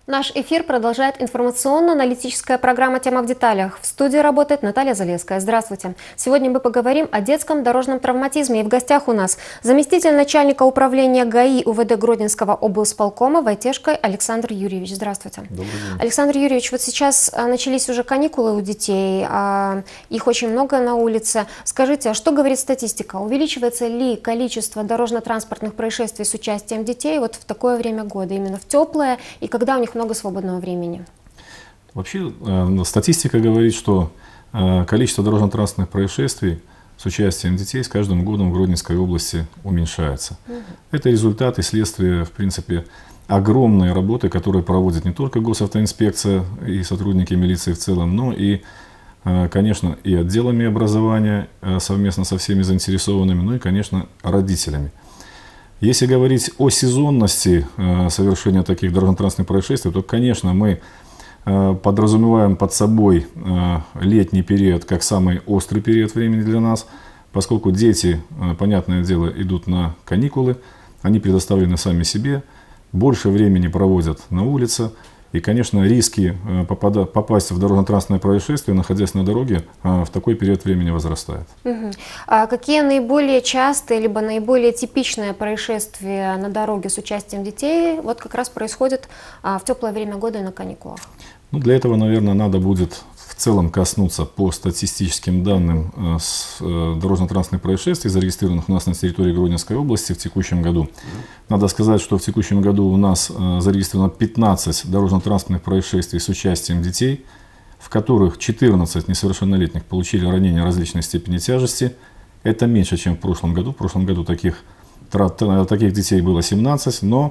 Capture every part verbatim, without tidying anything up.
Наш эфир продолжает информационно-аналитическая программа «Тема в деталях». В студии работает Наталья Залеская. Здравствуйте. Сегодня мы поговорим о детском дорожном травматизме. И в гостях у нас заместитель начальника управления ГАИ УВД Гродненского облсполкома Войтешко Александр Юрьевич. Здравствуйте. Добрый день. Александр Юрьевич, вот сейчас начались уже каникулы у детей, их очень много на улице. Скажите, а что говорит статистика? Увеличивается ли количество дорожно-транспортных происшествий с участием детей вот в такое время года, именно в теплое, и когда у них много свободного времени? Вообще, э, статистика говорит, что э, количество дорожно-транспортных происшествий с участием детей с каждым годом в Гродненской области уменьшается. Угу. Это результат и следствие, в принципе, огромной работы, которую проводит не только госавтоинспекция и сотрудники милиции в целом, но и, э, конечно, и отделами образования э, совместно со всеми заинтересованными, ну и, конечно, родителями. Если говорить о сезонности э, совершения таких дорожно-транспортных происшествий, то, конечно, мы э, подразумеваем под собой э, летний период как самый острый период времени для нас, поскольку дети, э, понятное дело, идут на каникулы, они предоставлены сами себе, больше времени проводят на улице. И, конечно, риски э, попада, попасть в дорожно-транспортное происшествие, находясь на дороге, э, в такой период времени возрастает. Угу. А какие наиболее частые, либо наиболее типичные происшествия на дороге с участием детей вот как раз происходят а, в теплое время года и на каникулах? Ну, для этого, наверное, надо будет в целом коснуться по статистическим данным э, с э, дорожно-транспортных происшествий, зарегистрированных у нас на территории Гродненской области в текущем году. Надо сказать, что в текущем году у нас э, зарегистрировано пятнадцать дорожно-транспортных происшествий с участием детей, в которых четырнадцать несовершеннолетних получили ранения различной степени тяжести. Это меньше, чем в прошлом году. В прошлом году таких, таких детей было семнадцать, но,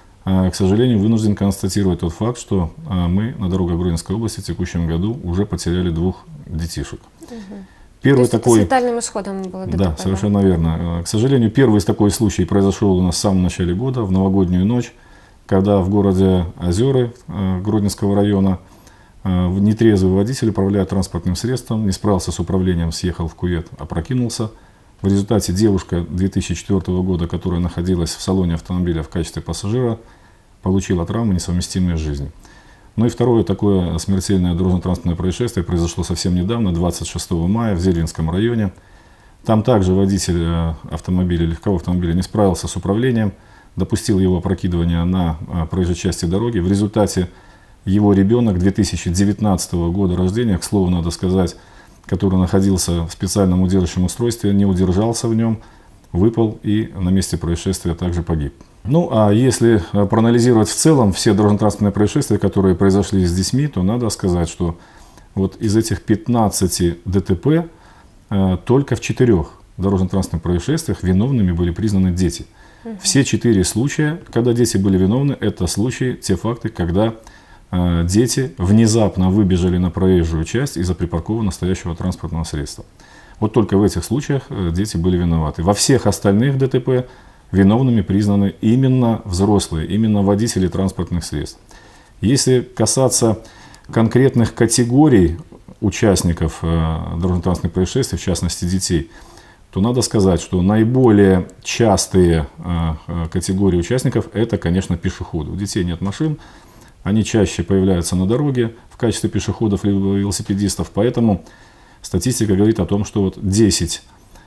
к сожалению, вынужден констатировать тот факт, что мы на дорогах Гродненской области в текущем году уже потеряли двух детишек. Угу. Первый То есть такой... это с летальным исходом было ДТП? Да, совершенно верно. К сожалению, первый такой случай произошел у нас в самом начале года, в новогоднюю ночь, когда в городе Озеры Гродненского района нетрезвый водитель, управляя транспортным средством, не справился с управлением, съехал в кювет, опрокинулся. В результате девушка две тысячи четвёртого года, которая находилась в салоне автомобиля в качестве пассажира, получила травмы, несовместимые с жизнью. Ну и второе такое смертельное дорожно-транспортное происшествие произошло совсем недавно, двадцать шестого мая, в Зельвинском районе. Там также водитель автомобиля, легкового автомобиля не справился с управлением, допустил его опрокидывание на проезжей части дороги. В результате его ребенок две тысячи девятнадцатого года рождения, к слову, надо сказать, который находился в специальном удерживающем устройстве, не удержался в нем, выпал и на месте происшествия также погиб. Ну, а если проанализировать в целом все дорожно-транспортные происшествия, которые произошли с детьми, то надо сказать, что вот из этих пятнадцати ДТП э, только в четырех дорожно-транспортных происшествиях виновными были признаны дети. Угу. Все четыре случая, когда дети были виновны, это случаи, те факты, когда э, дети внезапно выбежали на проезжую часть из-за припаркованного стоящего транспортного средства. Вот только в этих случаях э, дети были виноваты. Во всех остальных ДТП виновными признаны именно взрослые, именно водители транспортных средств. Если касаться конкретных категорий участников э, дорожно-транспортных происшествий, в частности детей, то надо сказать, что наиболее частые э, категории участников – это, конечно, пешеходы. У детей нет машин, они чаще появляются на дороге в качестве пешеходов либо велосипедистов, поэтому статистика говорит о том, что вот десять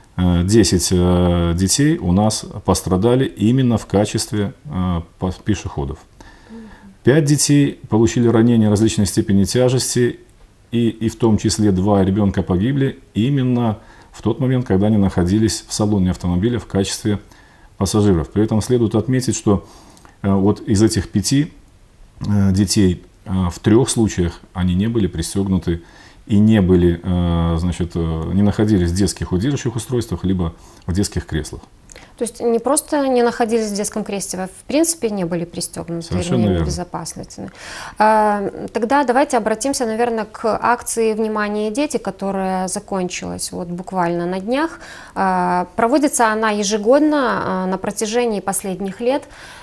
десять детей у нас пострадали именно в качестве пешеходов. пять детей получили ранения различной степени тяжести, и, и в том числе два ребенка погибли именно в тот момент, когда они находились в салоне автомобиля в качестве пассажиров. При этом следует отметить, что вот из этих пяти детей в трех случаях они не были пристегнуты и не были, значит, не находились в детских удерживающих устройствах, либо в детских креслах. То есть не просто не находились в детском кресле, а в принципе не были пристегнуты ремнями безопасности. Тогда давайте обратимся, наверное, к акции «Внимание, дети», которая закончилась вот буквально на днях. Проводится она ежегодно на протяжении последних лет.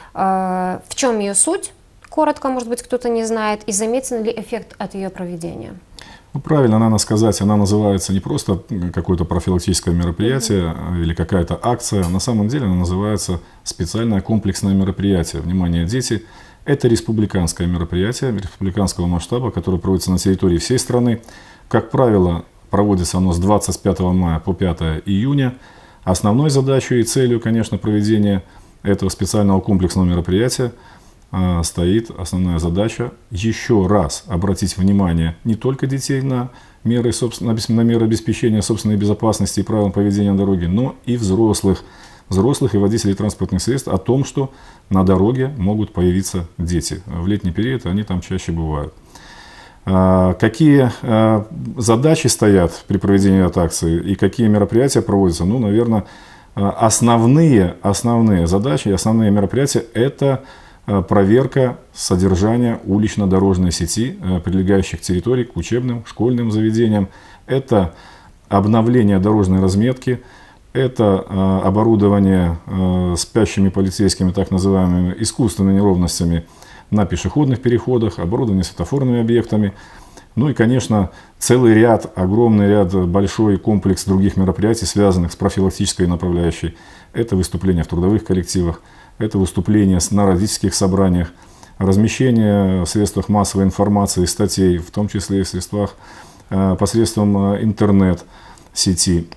В чем ее суть? Коротко, может быть, кто-то не знает. И заметен ли эффект от ее проведения? Ну, правильно, надо сказать, она называется не просто какое-то профилактическое мероприятие mm-hmm. или какая-то акция. На самом деле она называется специальное комплексное мероприятие «Внимание, дети», Это республиканское мероприятие, республиканского масштаба, которое проводится на территории всей страны. Как правило, проводится оно с двадцать пятого мая по пятое июня. Основной задачей и целью, конечно, проведения этого специального комплексного мероприятия э, стоит основная задача еще раз обратить внимание не только детей на меры, на меры обеспечения собственной безопасности и правил поведения на дороге, но и взрослых, взрослых и водителей транспортных средств о том, что на дороге могут появиться дети. В летний период они там чаще бывают. Какие задачи стоят при проведении этой акции и какие мероприятия проводятся? Ну, наверное, основные, основные задачи, основные мероприятия – это проверка содержания улично-дорожной сети, прилегающих территорий к учебным, школьным заведениям. Это обновление дорожной разметки, это оборудование спящими полицейскими, так называемыми искусственными неровностями на пешеходных переходах, оборудование светофорными объектами. Ну и, конечно, целый ряд, огромный ряд, большой комплекс других мероприятий, связанных с профилактической направляющей. Это выступления в трудовых коллективах, это выступления на родительских собраниях, размещение в средствах массовой информации статей, в том числе и в средствах посредством интернет-сети.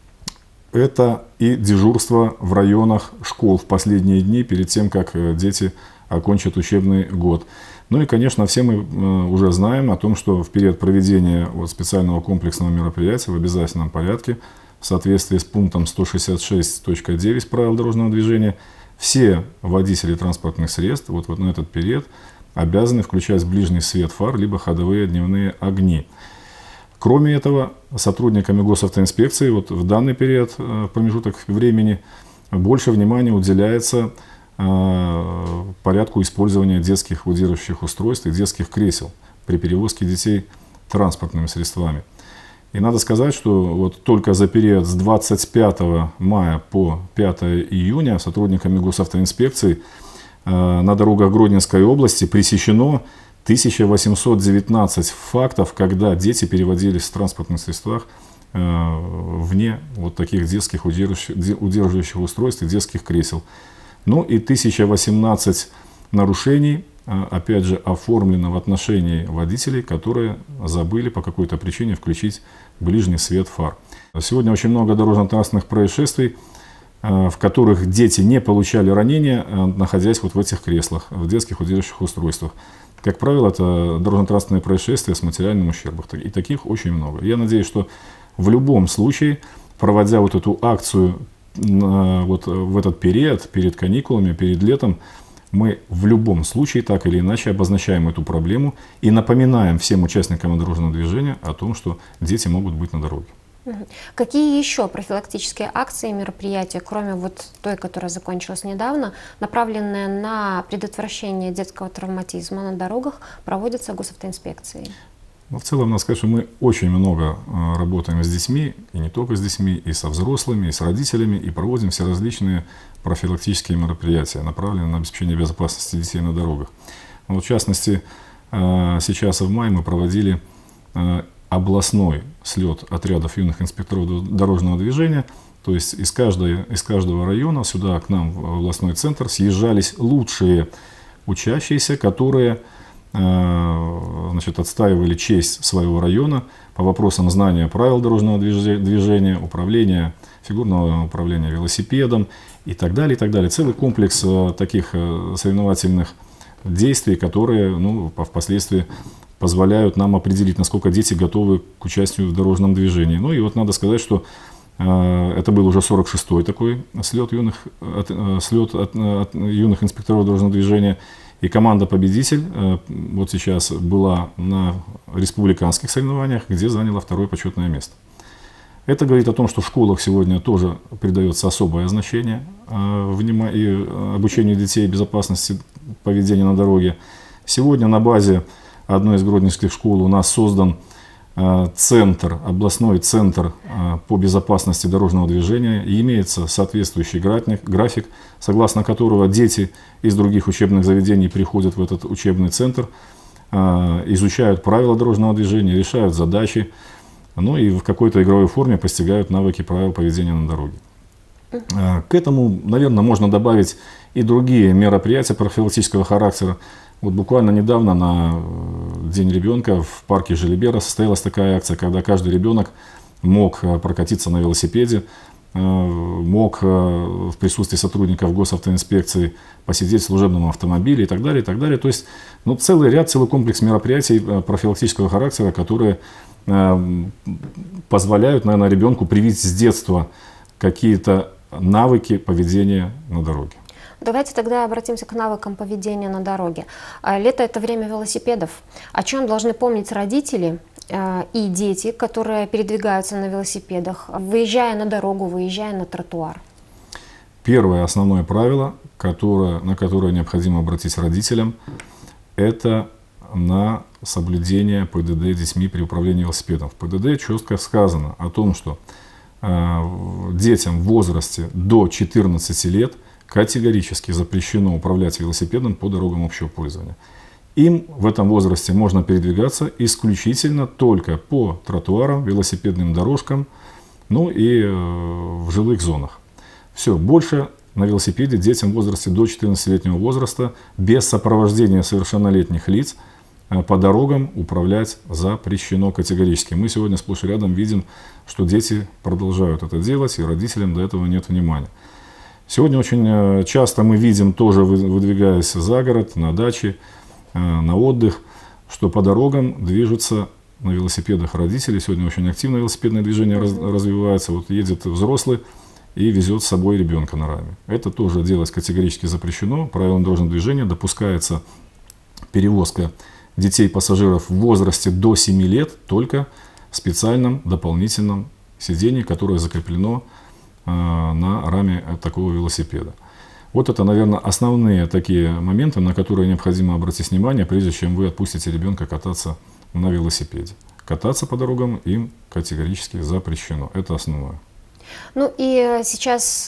Это и дежурство в районах школ в последние дни, перед тем, как дети окончат учебный год. Ну и, конечно, все мы уже знаем о том, что в период проведения вот специального комплексного мероприятия в обязательном порядке, в соответствии с пунктом сто шестьдесят шесть точка девять правил дорожного движения, все водители транспортных средств вот, вот на этот период обязаны включать ближний свет фар, либо ходовые дневные огни. Кроме этого, сотрудниками госавтоинспекции вот в данный период, промежуток времени, больше внимания уделяется порядку использования детских удерживающих устройств и детских кресел при перевозке детей транспортными средствами. И надо сказать, что вот только за период с двадцать пятого мая по пятое июня сотрудниками госавтоинспекции на дорогах Гродненской области пресечено тысяча восемьсот девятнадцать фактов, когда дети переводились в транспортных средствах вне вот таких детских удерживающих устройств и детских кресел. Ну и тысяча восемнадцать нарушений, опять же, оформлено в отношении водителей, которые забыли по какой-то причине включить ближний свет фар. Сегодня очень много дорожно-транспортных происшествий, в которых дети не получали ранения, находясь вот в этих креслах, в детских удерживающих устройствах. Как правило, это дорожно-транспортные происшествия с материальным ущербом. И таких очень много. Я надеюсь, что в любом случае, проводя вот эту акцию вот в этот период, перед каникулами, перед летом, мы в любом случае так или иначе обозначаем эту проблему и напоминаем всем участникам дорожного движения о том, что дети могут быть на дороге. Какие еще профилактические акции и мероприятия, кроме вот той, которая закончилась недавно, направленные на предотвращение детского травматизма на дорогах, проводятся госавтоинспекцией? Но в целом, надо сказать, что мы очень много работаем с детьми, и не только с детьми, и со взрослыми, и с родителями, и проводим все различные профилактические мероприятия, направленные на обеспечение безопасности детей на дорогах. Вот в частности, сейчас в мае мы проводили областной слет отрядов юных инспекторов дорожного движения, то есть из, каждой, из каждого района сюда к нам в областной центр съезжались лучшие учащиеся, которые значит, отстаивали честь своего района по вопросам знания правил дорожного движения, управления, фигурного управления велосипедом и так далее, и так далее. Целый комплекс таких соревновательных действий, которые ну, впоследствии позволяют нам определить, насколько дети готовы к участию в дорожном движении. Ну и вот надо сказать, что э, это был уже сорок шестой такой слет юных, от, э, слет от, от юных инспекторов дорожного движения. И команда «Победитель» э, вот сейчас была на республиканских соревнованиях, где заняла второе почетное место. Это говорит о том, что в школах сегодня тоже придается особое значение э, внимание, и обучению детей безопасности поведения на дороге. Сегодня на базе одной из гродненских школ у нас создан э, центр, областной центр э, по безопасности дорожного движения. И имеется соответствующий график, график, согласно которого дети из других учебных заведений приходят в этот учебный центр, э, изучают правила дорожного движения, решают задачи, ну и в какой-то игровой форме постигают навыки правил поведения на дороге. Э, к этому, наверное, можно добавить и другие мероприятия профилактического характера. Вот буквально недавно на День ребенка в парке Желибера состоялась такая акция, когда каждый ребенок мог прокатиться на велосипеде, мог в присутствии сотрудников госавтоинспекции посидеть в служебном автомобиле и так далее, и так далее. То есть ну, целый ряд, целый комплекс мероприятий профилактического характера, которые позволяют, наверное, ребенку привить с детства какие-то навыки поведения на дороге. Давайте тогда обратимся к навыкам поведения на дороге. Лето – это время велосипедов. О чем должны помнить родители и дети, которые передвигаются на велосипедах, выезжая на дорогу, выезжая на тротуар? Первое основное правило, которое, на которое необходимо обратить родителям, это на соблюдение ПДД детьми при управлении велосипедом. В ПДД четко сказано о том, что э, детям в возрасте до четырнадцати лет категорически запрещено управлять велосипедом по дорогам общего пользования. Им в этом возрасте можно передвигаться исключительно только по тротуарам, велосипедным дорожкам, ну и э, в жилых зонах. Все, больше на велосипеде детям в возрасте до четырнадцатилетнего возраста без сопровождения совершеннолетних лиц э, по дорогам управлять запрещено категорически. Мы сегодня сплошь и рядом видим, что дети продолжают это делать, и родителям до этого нет внимания. Сегодня очень часто мы видим, тоже выдвигаясь за город, на даче, на отдых, что по дорогам движутся на велосипедах родители. Сегодня очень активно велосипедное движение раз, развивается. Вот едет взрослый и везет с собой ребенка на раме. Это тоже делать категорически запрещено. Правилам дорожного движения допускается перевозка детей-пассажиров в возрасте до семи лет только в специальном дополнительном сидении, которое закреплено на раме такого велосипеда. Вот это, наверное, основные такие моменты, на которые необходимо обратить внимание, прежде чем вы отпустите ребенка кататься на велосипеде. Кататься по дорогам им категорически запрещено. Это основное. Ну и сейчас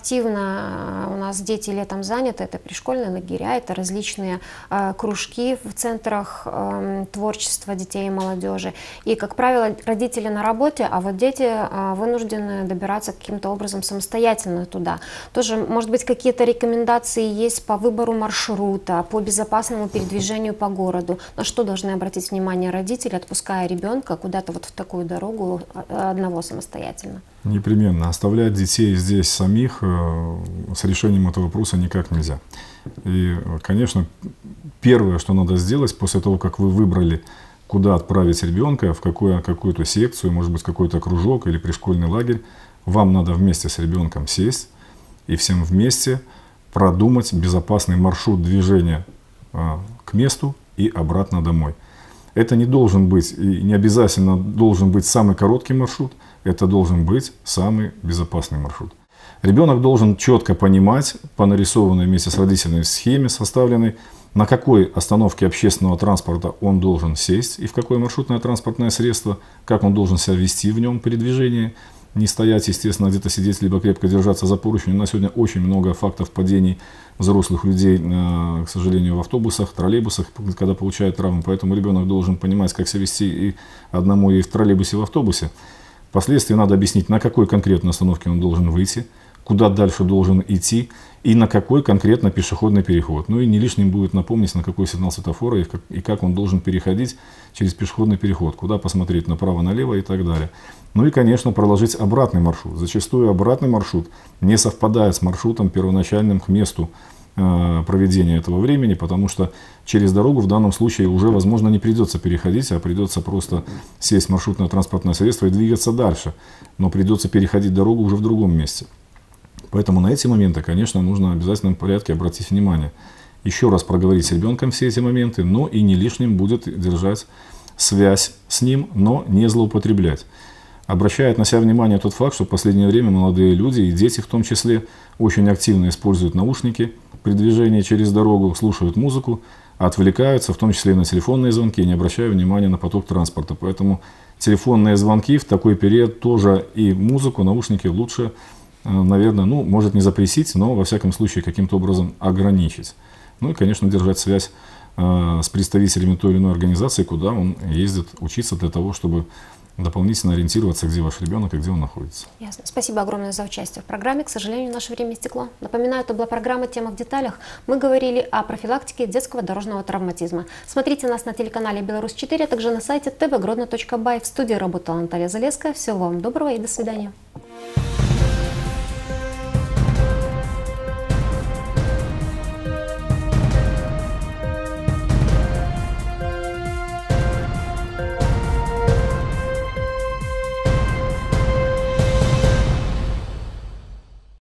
активно у нас дети летом заняты, это пришкольные лагеря, это различные э, кружки в центрах э, творчества детей и молодежи. И, как правило, родители на работе, а вот дети э, вынуждены добираться каким-то образом самостоятельно туда. Тоже, может быть, какие-то рекомендации есть по выбору маршрута, по безопасному передвижению по городу? На что должны обратить внимание родители, отпуская ребенка куда-то вот в такую дорогу одного самостоятельно? Непременно. Оставлять детей здесь самих э, с решением этого вопроса никак нельзя. И, конечно, первое, что надо сделать после того, как вы выбрали, куда отправить ребенка, в какую, какую-то секцию, может быть, какой-то кружок или пришкольный лагерь, вам надо вместе с ребенком сесть и всем вместе продумать безопасный маршрут движения э, к месту и обратно домой. Это не должен быть, и не обязательно должен быть самый короткий маршрут, это должен быть самый безопасный маршрут. Ребенок должен четко понимать по нарисованной вместе с родителями схеме составленной, на какой остановке общественного транспорта он должен сесть и в какое маршрутное транспортное средство, как он должен себя вести в нем при движении. Не стоять, естественно, где-то сидеть, либо крепко держаться за поручень. У нас сегодня очень много фактов падений взрослых людей, к сожалению, в автобусах, троллейбусах, когда получают травмы. Поэтому ребенок должен понимать, как себя вести и одному, и в троллейбусе, и в автобусе. Впоследствии надо объяснить, на какой конкретной остановке он должен выйти, куда дальше должен идти и на какой конкретно пешеходный переход. Ну и не лишним будет напомнить, на какой сигнал светофора и как, и как он должен переходить через пешеходный переход, куда посмотреть направо-налево и так далее. Ну и, конечно, проложить обратный маршрут. Зачастую обратный маршрут не совпадает с маршрутом первоначальным к месту э, проведения этого времени, потому что через дорогу в данном случае уже, возможно, не придется переходить, а придется просто сесть в маршрутное транспортное средство и двигаться дальше. Но придется переходить дорогу уже в другом месте. Поэтому на эти моменты, конечно, нужно в обязательном порядке обратить внимание. Еще раз проговорить с ребенком все эти моменты, но и не лишним будет держать связь с ним, но не злоупотреблять. Обращает на себя внимание тот факт, что в последнее время молодые люди, и дети в том числе, очень активно используют наушники при движении через дорогу, слушают музыку, отвлекаются, в том числе и на телефонные звонки, не обращая внимания на поток транспорта. Поэтому телефонные звонки в такой период тоже и музыку, наушники лучше, наверное, ну, может не запретить, но во всяком случае каким-то образом ограничить. Ну и, конечно, держать связь э, с представителями той или иной организации, куда он ездит учиться для того, чтобы дополнительно ориентироваться, где ваш ребенок и где он находится. Ясно. Спасибо огромное за участие в программе. К сожалению, наше время истекло. Напоминаю, это была программа «Тема в деталях». Мы говорили о профилактике детского дорожного травматизма. Смотрите нас на телеканале Беларусь четыре, а также на сайте тэ вэ гродно точка бай. В студии работала Наталья Залеская. Всего вам доброго и до свидания.